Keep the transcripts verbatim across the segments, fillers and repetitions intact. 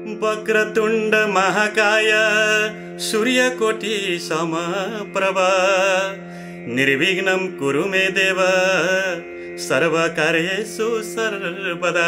वक्रतुण्ड महाकाय सूर्यकोटि समप्रभ निर्विघ्नं कुरु मे देव सर्वकार्येषु सर्वदा।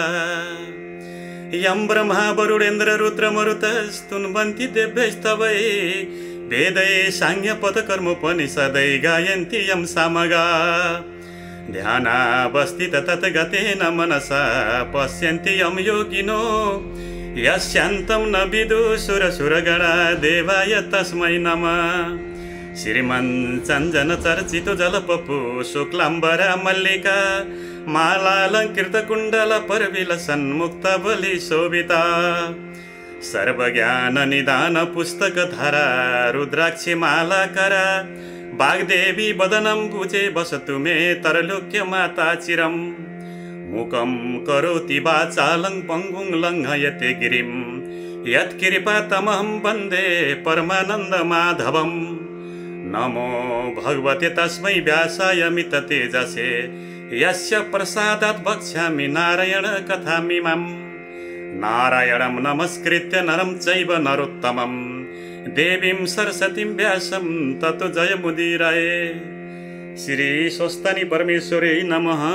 यं ब्रह्मा वरुणेन्द्र रुद्र मरुतस्तुन्वन्ति देव्यस्तवै वेदै साङ्गपदकर्मोपनिषदै गायन्ति यं सामगा। ध्यानावस्थित तद्गतेन मनसा पश्यन्ति यं योगिनो यस्यान्तं न विदुषुरसुरगणा देवाय तस्मै नमः। श्रीमञ्चञ्जन चर्चित जलपपु शुक्लाम्बरा मल्लिका मालालङ्कृत कुण्डल परविलसन्मुक्त बलि शोभिता। सर्वज्ञान निदान पुस्तक धारा रुद्राक्षी मालाकरा वाग्देवी वदनं भुजे वसतु मे तरलोक्य माता चिरम्। मुखं करोति वाचालं पङ्गुं लङ्घयते गिरिं यत्कृपातमहं वन्दे परमानन्द माधवम्। नमो भगवते तस्मै व्यासाय मिततेजसे यस्य प्रसादात् वक्ष्यामि नारायण कथामिमाम्। नारायणं नमस्कृत्य नरं चैव नरोत्तमं देवीं सरस्वतीं व्यासं ततो जयमुदीरये। श्री स्वस्तानि परमेश्वरै नमः।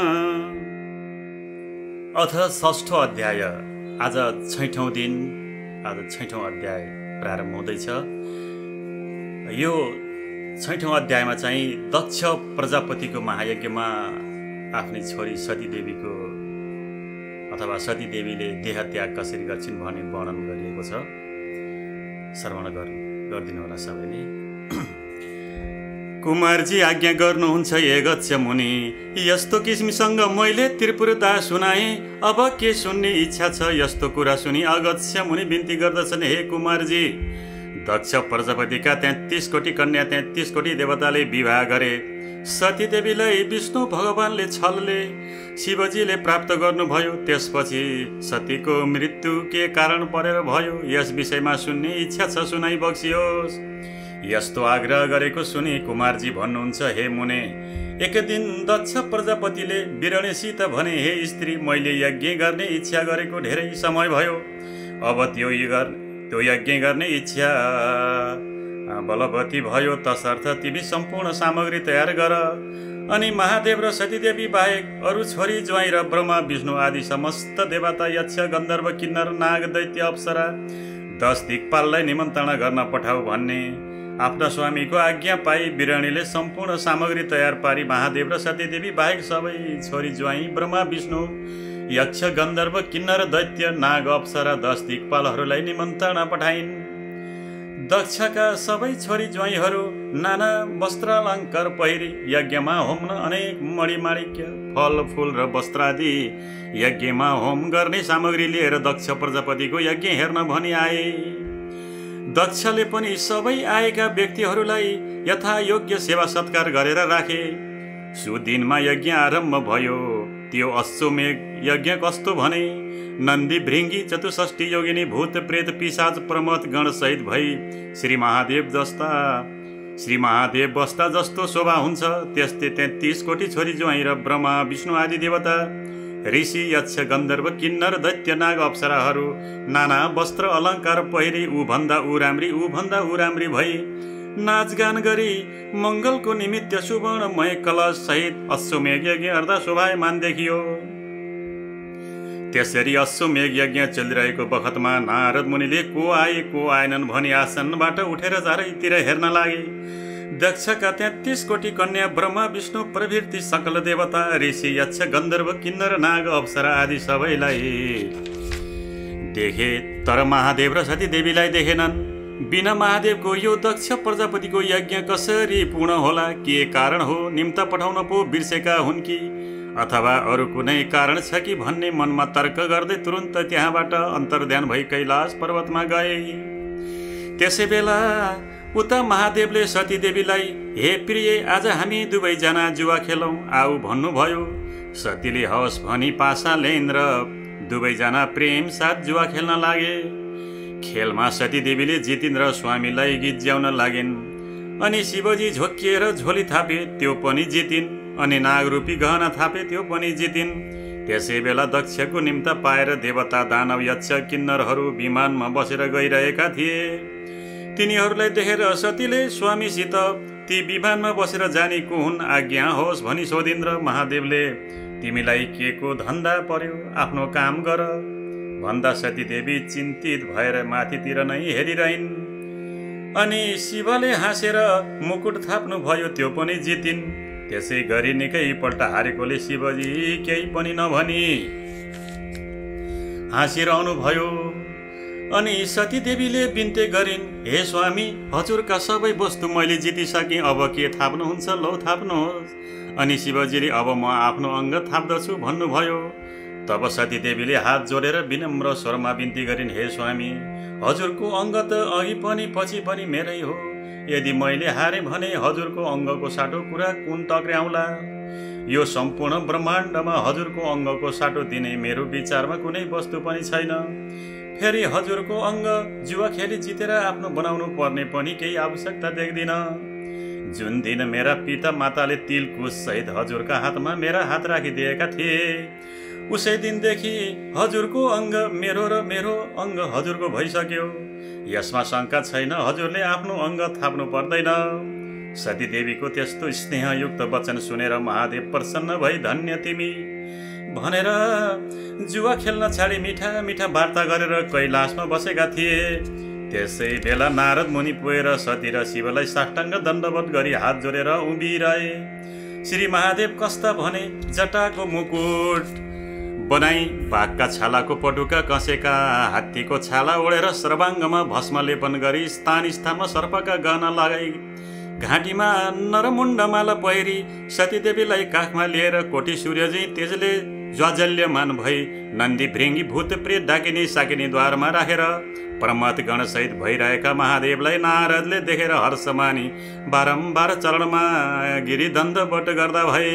अथ षष्ठो अध्याय। आज छैठौं दिन, आज छैठौं अध्याय प्रारम्भ हुँदैछ। यो छैठौं अध्यायमा चाहिँ दक्ष प्रजापतिको महायज्ञमा आफ्नी छोरी सतीदेवीको अथवा सतीदेवीले देहत्याग कसरी गर्छिन् भन्ने वर्णन गरिएको छ। श्रवण गरिदिनु होला सबैले। कुमारजी आज्ञा गर्नुहुन्छ हे गच्छ मुनि, यस्तो किसिमसँग मैले त्रिपुरता सुनाएँ, अब के सुन्ने इच्छा छ? यस्तो कुरा सुनि अगत्य मुनि बिन्ती गर्दछन्, हे कुमारजी, दक्ष प्रजापतिका तेत्तीस कोटी कन्या तेत्तीस कोटी देवताले विवाह गरे। सतीदेवीलाई विष्णु भगवानले छलले शिवजीले प्राप्त गर्नुभयो। त्यसपछि सतीको मृत्यु के कारण परेर भयो, यस विषयमा सुन्ने इच्छा छ, सुनाइ बक्सियोस्। यस्तो आग्रह गरेको सुनि कुमारजी भन्नुहुन्छ, हे मुने, एक दिन दक्ष प्रजापतिले बिरणेसित भने, हे स्त्री, मैले यज्ञ गर्ने इच्छा गरेको धेरै समय भयो। अब त्यो त्यो यज्ञ गर्ने इच्छा बलवती भयो, तसर्थ तिमी सम्पूर्ण सामग्री तयार गर। अनि महादेव र सतीदेवी बाहेक अरू छोरी ज्वाइँ र ब्रह्मा विष्णु आदि समस्त देवता यक्ष गन्धर्व किन्नर नाग दैत्य अप्सरा दस दिक्पाललाई निमन्त्रणा गर्न पठाऊ भन्ने आफ्ना स्वामीको आज्ञा पाई बिरणीले सम्पूर्ण सामग्री तयार पारी महादेव र सतीदेवी बाहेक सबै छोरी ज्वाइँ ब्रह्मा विष्णु यक्ष गन्धर्व किन्नर दैत्य नाग अप्सरा दस दिक्पालहरूलाई निमन्त्रणा पठाइन्। दक्षका सबै छोरी ज्वाइँहरू नाना वस्त्रालङ्कार पहिरी यज्ञमा होम्न अनेक मणिमाणिक्य फल फूल र वस्त्र आदि यज्ञमा होम गर्ने सामग्री लिएर दक्ष प्रजापतिको यज्ञ हेर्न भनी आए। दक्षले पनि सबै आएका व्यक्तिहरूलाई यथा योग्य सेवा सत्कार गरेर राखे। सुदिनमा यज्ञ आरम्भ भयो। त्यो अश्वमेघ यज्ञ कस्तो भने, नन्दी भृङ्गी चतुष्ठी योगिनी भूत प्रेत पिशाच प्रमथ गण सहित भई श्री महादेव जस्ता श्री महादेव बस्ता जस्तो शोभा हुन्छ, त्यस्तै तेत्तीस कोटी छोरी ज्वाइँ र ब्रह्मा विष्णु आदि देवता ऋषि यक्ष गन्धर्व किन्नर दैत्य नाग अप्सराहरू नाना वस्त्र अलङ्कार पहिरी ऊ भन्दा ऊ राम्री ऊ भन्दा ऊ राम्री भई नाचगान गरी मङ्गलको निमित्त सुवर्णमय कलश सहित अश्वमेघ यज्ञ अर्धा शोभायमान देखियो। त्यसरी अश्वमेघ यज्ञ चलिरहेको बखतमा नारद मुनिले को आए को आएनन् भनी आसनबाट उठेर चारैतिर हेर्न लागे। दक्षका तेत्तीस कोटी कन्या ब्रह्मा विष्णु प्रभृति सकल देवता ऋषि यक्ष गन्धर्व किन्नर नाग अप्सरा आदि सबैलाई देखे, तर महादेव र सतीदेवीलाई देखेनन्। बिना महादेवको यो दक्ष प्रजापतिको यज्ञ कसरी पूर्ण होला? के कारण हो? निम्ता पठाउन पो बिर्सेका हुन् कि अथवा अरू कुनै कारण छ कि भन्ने मनमा तर्क गर्दै तुरुन्त त्यहाँबाट अन्तर्ध्यान भई कैलाश पर्वतमा गए। त्यसै बेला उता महादेवले सतीदेवीलाई, हे प्रिय, आज हामी दुवैजना जुवा खेलौँ, आऊ भन्नुभयो। सतीले हवस् भनी पासा ल्याइन् र दुवैजना प्रेम साथ जुवा खेल्न लागे। खेलमा सतीदेवीले जितिन् र स्वामीलाई गिज्याउन लागिन्। अनि शिवजी झोक्किएर झोली थापे, त्यो पनि जितिन्। अनि नागरूपी गहना थापे, त्यो पनि जितिन्। त्यसै बेला दक्षको निम्ता पाएर देवता दानव यक्ष किन्नरहरू विमानमा बसेर गइरहेका थिए। तिनीहरूलाई देखेर सतीले स्वामीसित ती विमानमा बसेर जाने को हुन्, आज्ञा होस् भनी सोधिन् र महादेवले तिमीलाई के को धन्दा पर्यो, आफ्नो काम गर भन्दा सतीदेवी चिन्तित भएर माथितिर नै हेरिरहन्। अनि शिवले हाँसेर मुकुट थाप्नु भयो, त्यो पनि जितिन्। त्यसै गरी निकै पल्ट हारेकोले शिवजी केही पनि नभनी हाँसिरहनु भयो। अनि सतीदेवीले बिन्ती गरिन्, हे स्वामी, हजुरका सबै वस्तु मैले जितिसकेँ, अब के थाप्नुहुन्छ, लौ थाप्नुहोस्। अनि शिवजीले अब म आफ्नो अङ्ग थाप्दछु भन्नुभयो। तब सतीदेवीले हात जोडेर विनम्र स्वरमा बिन्ती गरिन्, हे स्वामी, हजुरको अङ्ग त अघि पनि पछि पनि मेरै हो। यदि मैले हारे भने हजुरको अङ्गको साटो कुरा कुन टक्र्याउला। यो सम्पूर्ण ब्रह्माण्डमा हजुरको अङ्गको साटो दिने मेरो विचारमा कुनै वस्तु पनि छैन। फेरि हजुरको अङ्ग जुवा खेली जितेर आफ्नो बनाउनु पर्ने पनि केही आवश्यकता देख्दिन। जुन दिन मेरा पिता माताले तिलकुश सहित हजुरका हातमा मेरा हात राखिदिएका थिए, उसै दिनदेखि हजुरको अङ्ग मेरो र मेरो अङ्ग हजुरको भइसक्यो। यसमा शङ्का छैन, हजुरले आफ्नो अङ्ग थाप्नु पर्दैन। सतीदेवीको त्यस्तो स्नेहयुक्त वचन सुनेर महादेव प्रसन्न भई धन्य तिमी भनेर जुवा खेल्न छाडी मिठा मिठा वार्ता गरेर कैलाशमा बसेका थिए। त्यसै बेला नारद मुनि पुगेर सती र शिवलाई साष्टाङ्ग दण्डवत गरी हात जोडेर उभिरहे। श्री महादेव कस्ता भने, जटाको मुकुट बनाई, बाघका छालाको पटुका कसेका, हात्तीको छाला ओढेर सर्वाङ्गमा भस्म लेपन गरी, स्थान स्थानमा सर्पका गहना लगाई, घाँटीमा नरमुण्डमाला पहिरी सतीदेवीलाई काखमा लिएर कोटी सूर्यजी तेजले ज्वाजल्यमान भई नन्दी भृङ्गी भूत प्रेत डाकिनी साकिनी द्वारमा राखेर प्रमथ गणसहित भइरहेका महादेवलाई नारदले देखेर हर्ष मानी बारम्बार चरणमा गिरिदण्डवत गर्दा भए।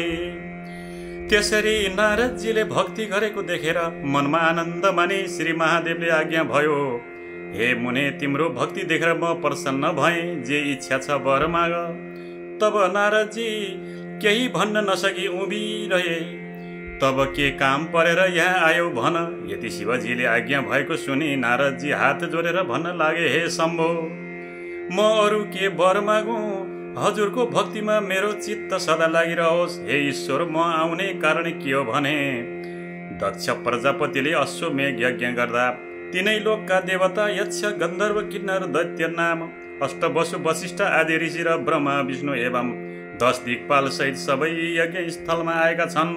त्यसरी नारदजीले भक्ति गरेको देखेर मनमा आनन्द मानी श्री महादेवले आज्ञा भयो, हे मुने, तिम्रो भक्ति देखेर म प्रसन्न भएँ, जे इच्छा छ वर माग। तब नारदजी केही भन्न नसकी उभिरहे। तब के काम परेर यहाँ आयौ भन। यति शिवजीले आज्ञा भएको सुनि नारदजी हात जोडेर भन्न लागे, हे शम्भो, म अरू के वर मागौँ, हजुरको भक्तिमा मेरो चित्त सदा लागिरहोस्। हे ईश्वर, म आउने कारण के हो भने दक्ष प्रजापतिले अश्वमेघ यज्ञ गर्दा तीनै लोकका देवता यक्ष गन्धर्व किन्नर दैत्य नाम अष्टवसु वशिष्ठ आदि ऋषि र ब्रह्मा विष्णु एवं दश दिक्पाल सहित सबै यज्ञ स्थलमा आएका छन्।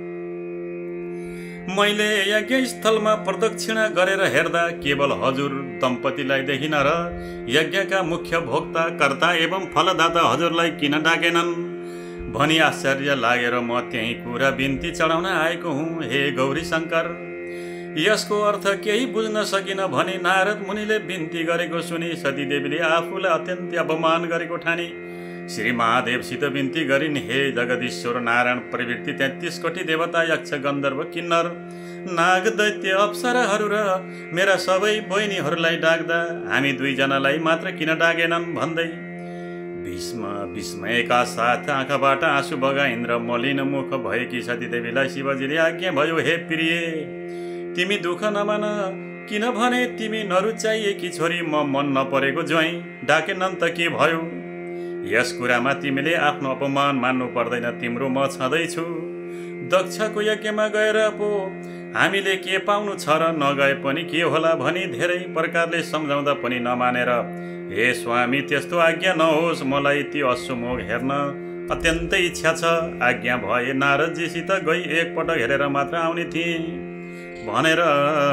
मैले यज्ञ स्थलमा प्रदक्षिणा गरेर हेर्दा केवल हजुर दम्पतिलाई देखिन र यज्ञका मुख्य भोक्ता कर्ता एवं फलदाता हजुरलाई किन डाकेनन् भनी आश्चर्य लागेर म त्यही कुरा बिन्ती चढाउन आएको हुँ। हे गौरी शङ्कर, यसको अर्थ केही बुझ्न सकिन भने नारद मुनिले बिन्ती गरेको सुनि सतीदेवीले आफूलाई अत्यन्त अपमान गरेको ठानी श्री महादेवसित बिन्ती गरिन्, हे जगदीश्वर नारायण प्रवृत्ति तेत्तीस कोटी देवता यक्ष गन्धर्व किन्नर नाग दैत्य अप्सराहरू र मेरा सबै बहिनीहरूलाई डाक्दा हामी दुईजनालाई मात्र किन डाकेनन् भन्दै भीष्म विस्मयका साथ आँखाबाट आँसु बगाइन् र मलिन मुख भएकी सतीदेवीलाई शिवजीले आज्ञा भयो, हे प्रिय, तिमी दुःख नमान, किनभने तिमी नरुचाइएकी छोरी म मन नपरेको ज्वाइँ डाकेनन् त के भयो। यस कुरामा तिमीले आफ्नो अपमान मान्नु पर्दैन, तिम्रो म छँदैछु। दक्षको यज्ञमा गएर पो हामीले के पाउनु छ र नगए पनि के होला भनी धेरै प्रकारले सम्झाउँदा पनि नमानेर, हे स्वामी, त्यस्तो आज्ञा नहोस्, मलाई ती अश्वमेघ हेर्न अत्यन्तै इच्छा छ। आज्ञा भए नारदजीसित गई एकपटक हेरेर मात्र आउने थिएँ भनेर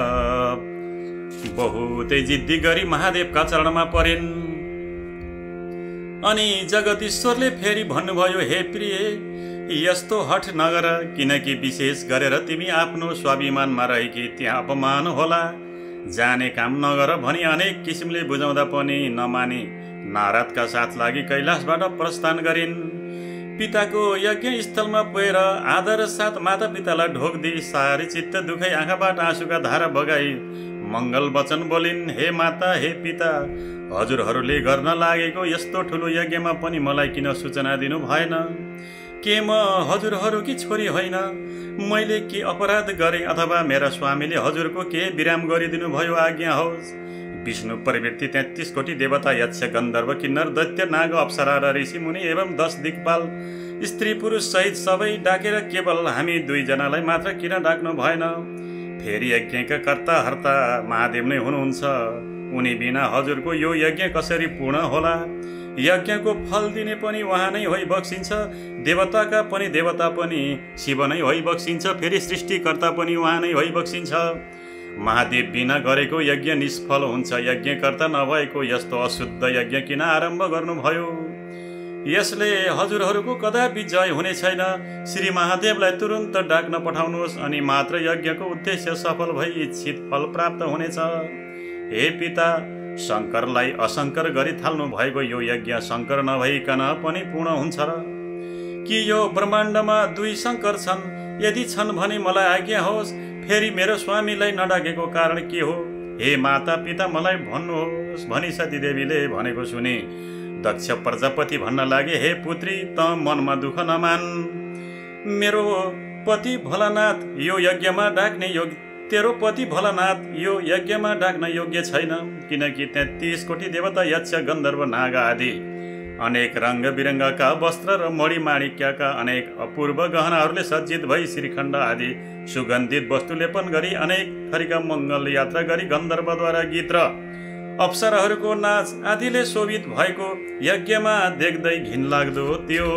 बहुतै जिद्दी गरी महादेवका चरणमा परिन्। अनि जगदीश्वरले फेरि भन्नुभयो, हे प्रिय, यस्तो हठ नगर, किनकि विशेष गरेर तिमी आफ्नो स्वाभिमानमा रहेकी त्यहाँ अपमान होला। जाने काम नगर भनी अनेक किसिमले बुझाउँदा पनि नमानी नारदका साथ लागि कैलाशबाट प्रस्थान गरिन्। पिताको यज्ञ स्थलमा पुगेर आदर साथ माता पितालाई ढोक्दी सारी चित्त दुखै आँखाबाट आँसुका धारा बगाई मङ्गल वचन बोलिन्, हे माता, हे पिता, हजुरहरूले गर्न लागेको यस्तो ठुलो यज्ञमा पनि मलाई किन सूचना दिनु भएन। के म हजुरहरूकी छोरी होइन? मैले के अपराध गरेँ अथवा मेरा स्वामीले हजुरको के विराम गरिदिनु भयो? आज्ञा होस्। विष्णु प्रवृत्ति तेत्तीस कोटी देवता, यक्ष, गन्धर्व, किन्नर, दैत्य, नाग, अप्सरा र ऋषि मुनि एवं दस दिक्पाल स्त्री पुरुष सहित सबै डाकेर केवल हामी दुईजनालाई मात्र किन डाक्नु भएन? फेरि यज्ञका कर्ता हर्ता महादेव नै हुनुहुन्छ। उनी बिना हजुरको यो यज्ञ कसरी पूर्ण होला? यज्ञको फल दिने पनि उहाँ नै होइ बक्सिन्छ, देवताका पनि देवता पनि शिव नै होइ बक्सिन्छ, फेरि सृष्टिकर्ता पनि उहाँ नै होइ बक्सिन्छ। महादेव बिना गरेको यज्ञ निष्फल हुन्छ। यज्ञकर्ता नभएको यस्तो अशुद्ध यज्ञ किन आरम्भ गर्नुभयो? यसले हजुरहरूको कदापि जय हुने छैन। श्री महादेवलाई तुरुन्त डाक्न पठाउनुहोस् अनि मात्र यज्ञको उद्देश्य सफल भई इच्छित फल प्राप्त हुनेछ। हे पिता, शङ्करलाई अशङ्कर गरी थाल्नु भएको यो यज्ञ शङ्कर नभइकन पनि पूर्ण हुन्छ र? कि यो ब्रह्माण्डमा दुई शङ्कर छन्? यदि छन् भने मलाई आज्ञा होस्। फेरि मेरो स्वामीलाई नडाकेको कारण के हो? हे माता पिता, मलाई भन्नुहोस्। भनी सतीदेवीले भनेको सुने दक्ष प्रजापति भन्न लागे, हे पुत्री, त मनमा दुःख नमान। मेरो पति भोलानाथ यो यज्ञमा डाक्ने योग्य तेरो पति भोलानाथ यो यज्ञमा डाक्न योग्य छैन, किनकि तेत्तीस कोटी देवता, यक्ष, गन्धर्व, नाग आदि अनेक रङ्ग बिरङ्गका वस्त्र र मणिमाणिक्यका अनेक अपूर्व गहनाहरूले सज्जित भई श्रीखण्ड आदि सुगन्धित वस्तु लेपन गरी अनेक थरीका मङ्गल यात्रा गरी गन्धर्वद्वारा गीत र अप्सराहरूको नाच आदिले शोभित भएको यज्ञमा देख्दै घिनलाग्दो त्यो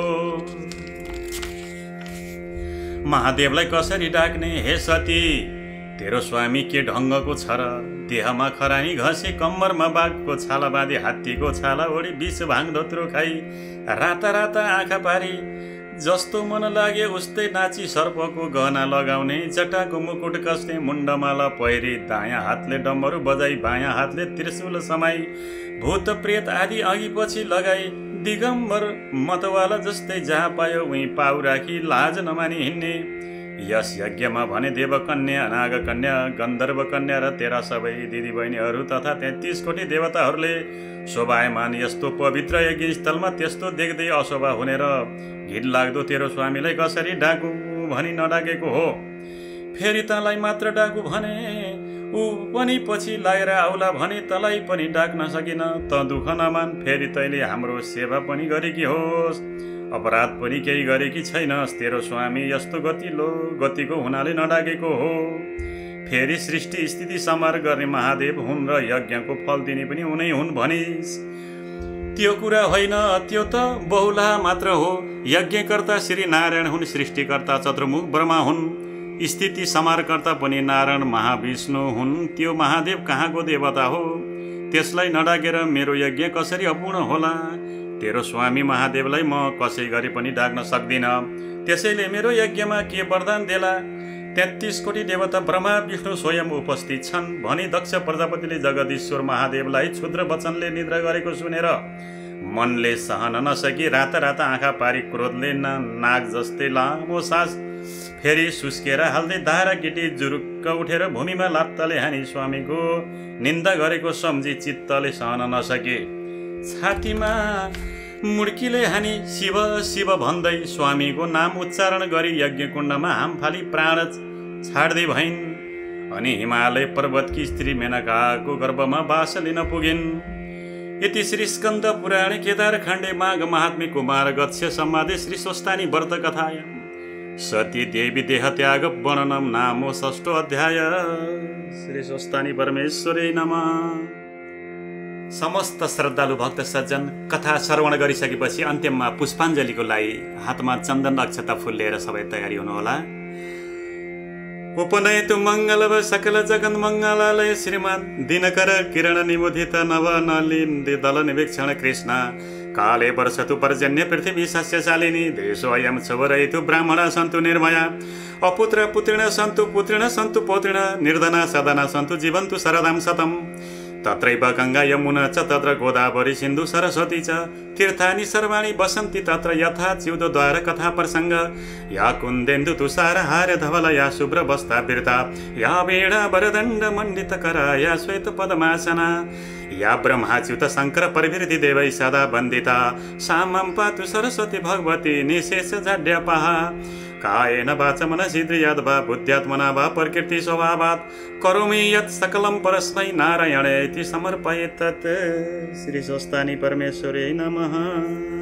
महादेवलाई कसरी डाक्ने? हे सती, तेरो स्वामी के ढङ्गको छ र? देहमा खरानी घसे, कम्मरमा बाघको छाला बाँधी, हात्तीको छाला ओढी, विष भाङ धोत्रो खाई, राता राता आँखा पारी, जस्तो मन लागे उस्तै नाची, सर्पको गहना लगाउने, जटाको मुकुट कस्ने, मुण्डमाला पहिरी, दायाँ हातले डम्बरू बजाई, बायाँ हातले त्रिशूल समाई, भूत प्रेत आदि अघि पछि लगाई, दिगम्बर मतवाला जस्तै जहाँ पायो उहीँ पाउ राखी, लाज नमानी हिँड्ने। यस यज्ञमा भने देवकन्या, नागकन्या, गन्धर्व कन्या र तेरा सबै दिदीबहिनीहरू तथा तेत्तीस कोटी देवताहरूले शोभायमान यस्तो पवित्र यज्ञ स्थलमा त्यस्तो देख्दै अशोभा हुने र घिनलाग्दो तेरो स्वामीलाई कसरी डाकु भनी नडाकेको हो? फेरि तँलाई मात्र डाकु भने ऊ पनि पछि लागेर आउला भने तँलाई पनि डाक्न सकिन। त दुःख नमान, फेरि तैँले हाम्रो सेवा पनि गरेकी होस्, अपराध पनि केही गरेकी छैनस्। तेरो स्वामी यस्तो गतिलो गतिको हुनाले नडाकेको हो। फेरि सृष्टि स्थिति संहार गर्ने महादेव हुन् र यज्ञको फल दिने पनि उनै हुन् भनिस्। त्यो कुरा होइन, त्यो त बहुला मात्र हो। यज्ञकर्ता श्री नारायण हुन्, सृष्टिकर्ता चतुर्मुख ब्रह्मा हुन्, स्थिति संहारकर्ता पनि नारायण महाविष्णु हुन्। त्यो महादेव कहाँको देवता हो? त्यसलाई नडाकेर मेरो यज्ञ कसरी अपूर्ण होला? तेरो स्वामी महादेवलाई म कसै गरी पनि डाक्न सक्दिन। त्यसैले मेरो यज्ञमा के वरदान देला? तेत्तीस कोटी देवता ब्रह्मा विष्णु स्वयं उपस्थित छन् भनी दक्ष प्रजापतिले जगदीश्वर महादेवलाई क्षुद्र वचनले निद्रा गरेको सुनेर मनले सहन नसकी राता राता आँखा पारी क्रोधले नाग जस्तै लामो सास फेरि सुस्केर हाल्दै दारा केटी जुरुक्क उठेर भूमिमा लात्ताले हानी स्वामीको निन्दा गरेको सम्झी चित्तले सहन नसके छातीमा मुड्कीले हानी शिव शिव भन्दै स्वामीको नाम उच्चारण गरी यज्ञकुण्डमा हाम फाली प्राण छाड्दै भइन्। अनि हिमालय पर्वतकी स्त्री मेनकाको गर्भमा वास लिन पुगिन्। यति श्री स्कन्द पुराणे केदार खण्डे माघ महात्म्य कुमार गत्स्य संवादे श्री स्वस्तानी व्रत कथायां सती देवी देह त्याग वर्णनम नामो षष्ठो अध्याय। श्री स्वस्तानी परमेश्वरै नमः। समस्त श्रद्धालु भक्त सज्जन कथा श्रवण गरिसकेपछि अन्त्यमा पुष्पाञ्जलीको लागि हातमा चन्दन अक्षता फुल लिएर सबै तयारी हुनुहोला। उपनयतु मङ्गलव सकल जगन् मङ्गलालय श्रीमान दिनकर किरण निबोधित नव नलिन्दी दल निवेक्षण कृष्ण काले वर्षतु पर्जन्य पृथ्वी सस्यशालिनी देशो अयं सुवरयतु ब्राह्मणा सन्तु निर्भया अपुत्र पुत्रिण सन्तु पुत्रिण सन्तु पौत्रिण निर्धना सदना सन्तु जीवन्तु शरदां शतम् तत्रैव गङ्गा यमुना च तत्र गोदावरी सिन्धु सरस्वती च तीर्थानि सर्वाणि बसन्ति तत्र यथा च्युतद्वार कथा प्रसङ्ग या कुन्देन्दु तुषार हार धवल या शुभ्र वस्ता वृता या वेणा वरदण्ड मण्डितकरा या श्वेत पद्मासना या ब्रह्माच्युत शङ्कर प्रभृति देवै सदा वन्दिता सा मां पातु सरस्वती भगवती निशेष जाड्यापहा कायेन वाचा मनसिन्द्रियाद् वा बुद्ध्यात्मना वा प्रकृति स्वभावात् करोमि यत् सकलं परस्मै नारायणेति समर्पयेत् तत्। श्री स्वस्तानि परमेश्वरे नमः।